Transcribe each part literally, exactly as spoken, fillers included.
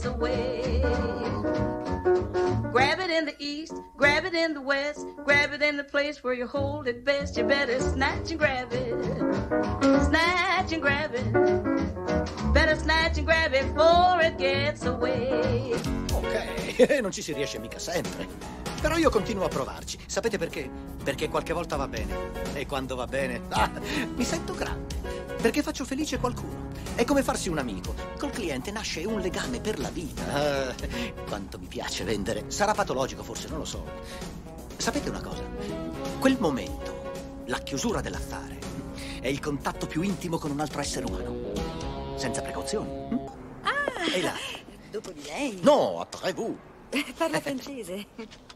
gets away. Grab it in the east, grab it in the west, grab it in the place where you hold it best. You better snatch and grab it, snatch and grab it. Better snatch and grab it before it gets away. Ok, non ci si riesce mica sempre. Però io continuo a provarci. Sapete perché? Perché qualche volta va bene. E quando va bene, ah, mi sento grande. Perché faccio felice qualcuno. È come farsi un amico. Col cliente nasce un legame per la vita. Ah, quanto mi piace vendere. Sarà patologico, forse, non lo so. Sapete una cosa? Quel momento, la chiusura dell'affare, è il contatto più intimo con un altro essere umano. Senza precauzioni. Ah, e là. Dopo di lei? No, après vous. Parla francese.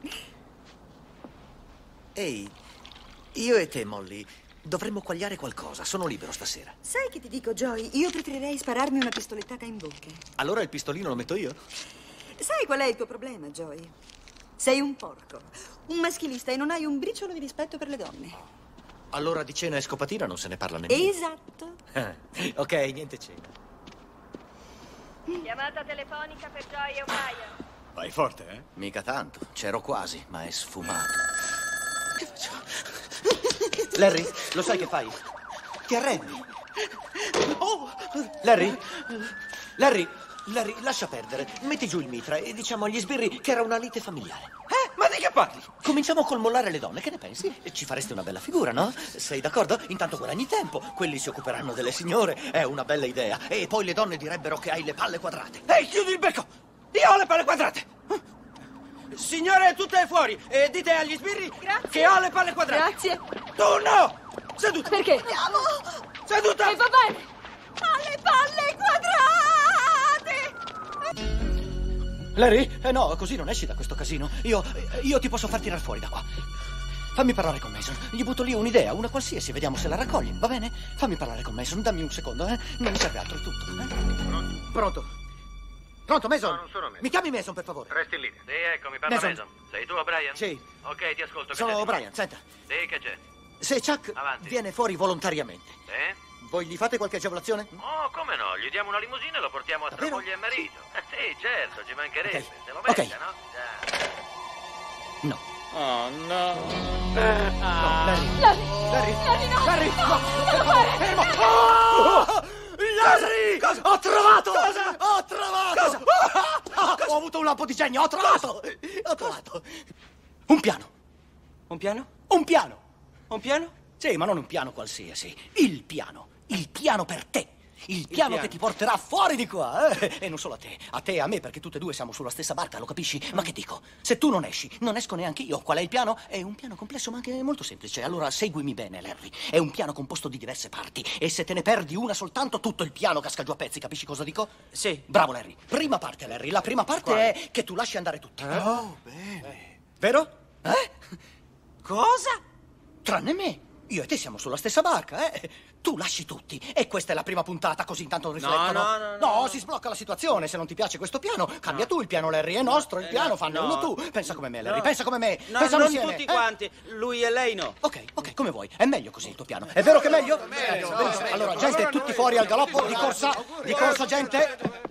Ehi, io e te, Molly, dovremmo quagliare qualcosa. Sono libero stasera. Sai che ti dico, Joy? Io preferirei spararmi una pistolettata in bocca. Allora il pistolino lo metto io? Sai qual è il tuo problema, Joy? Sei un porco, un maschilista e non hai un briciolo di rispetto per le donne. Allora di cena e scopatina non se ne parla nemmeno. Esatto. Ok, niente cena. Chiamata telefonica per Joy e O'Brien. Vai forte, eh? Mica tanto, c'ero quasi, ma è sfumato. Che faccio? Larry, lo sai che fai? Ti arrendi. Oh! Larry? Larry? Larry, lascia perdere. Metti giù il mitra e diciamo agli sbirri che era una lite familiare. Eh? Ma di che parli? Cominciamo col mollare le donne, che ne pensi? Ci faresti una bella figura, no? Sei d'accordo? Intanto guadagni tempo. Quelli si occuperanno delle signore. È una bella idea. E poi le donne direbbero che hai le palle quadrate. Ehi, chiudi il becco! Io ho le palle quadrate! Signore, tutte fuori! E dite agli sbirri Grazie. che ho le palle quadrate! Grazie. Tu no! Seduta! Perché? Andiamo! Seduta! E va bene! Ha le palle quadrate! Larry? Eh no, così non esci da questo casino. Io, io ti posso far tirar fuori da qua. Fammi parlare con Mason. Gli butto lì un'idea, una qualsiasi, vediamo se la raccoglie, va bene? Fammi parlare con Mason, dammi un secondo, eh? Non mi serve altro, è tutto, eh? Pronto? Pronto, Mason? No, non sono Mason. Mi chiami Mason, per favore? Resti in linea. Sì, eccomi, parla Mason. Mason. Sei tu, O'Brien? Sì. Ok, ti ascolto. Che Sono c'è? O'Brien, senta. Sì, che c'è? Se Chuck Avanti. viene fuori volontariamente, Sì? voi gli fate qualche agevolazione? Oh, come no? Gli diamo una limousina e lo portiamo a tra Davvero? moglie e marito. Eh, sì, certo, ci mancherebbe. Ok. Se lo Ok. merita, no? Già. No. Oh, no! No, Larry. Larry! Larry! Larry, no! Larry! No! No! Non lo fare! Fermo! Oh! Larry! Cosa? Ho trovato! Cosa? Ho trovato! Cosa? Ah, ho avuto un lampo di genio! Ho trovato! Ho trovato! Un piano! Un piano? Un piano! Un piano? Sì, ma non un piano qualsiasi. Il piano. Il piano per te. Il piano, piano. che ti porterà fuori di qua, eh? E non solo a te, a te e a me, perché tutte e due siamo sulla stessa barca, lo capisci? Ma che dico? Se tu non esci, non esco neanche io. Qual è il piano? È un piano complesso, ma anche molto semplice. Allora seguimi bene, Larry. È un piano composto di diverse parti. E se te ne perdi una soltanto, tutto il piano casca giù a pezzi, capisci cosa dico? Sì. Bravo, Larry. Prima parte, Larry. La prima parte Quale? è che tu lasci andare tutto. Oh, bene. Vero? Eh? Cosa? Tranne me. Io e te siamo sulla stessa barca, eh? Tu lasci tutti. E questa è la prima puntata, così intanto riflettono. no, no, no, no. si sblocca la situazione. Se non ti piace questo piano, cambia tu il piano, Larry. È nostro il Eh, piano, no, fanne no. uno tu. Pensa come me, Larry. No. Pensa come me. No, Pensiamo non insieme, tutti eh? quanti. Lui e lei no. Ok, ok, come vuoi. È meglio così il tuo piano. È vero che è meglio? Meglio, Benissimo. meglio. Allora, gente, tutti fuori al galoppo, di corsa, di corsa, gente.